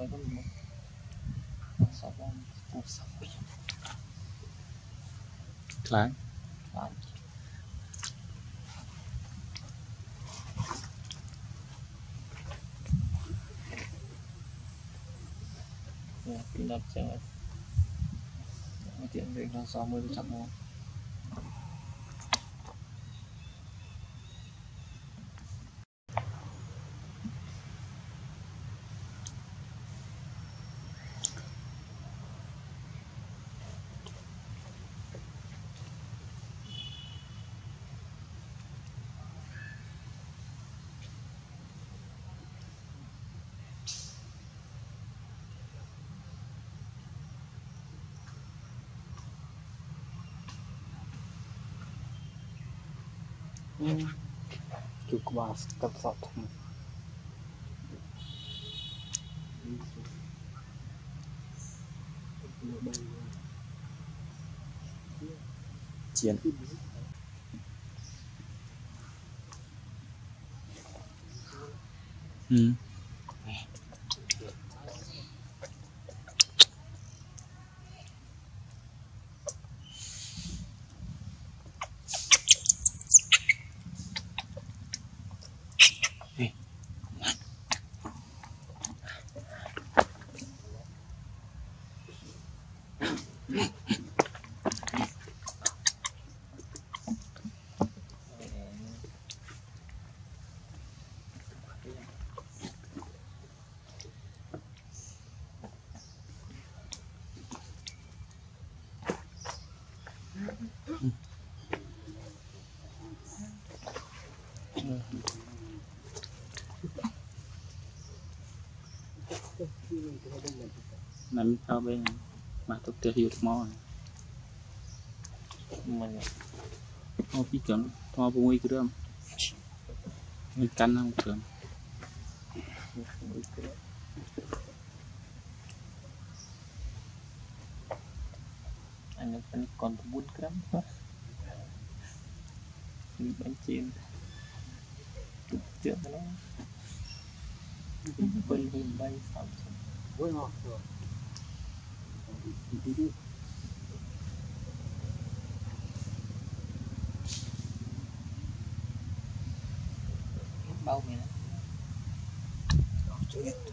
coi có một sọc không một sọc lại lại thì đặt cho tiện việc là 60% thôi. chụp qua tập sọt chiến nằm sau bên mà thực tế hiệu mò mình mò phi chuẩn mò vui cái đơm mình cắn không chuẩn anh còn 4 gram bánh chiên trước nó bên bay xong vui ngon rồi bao này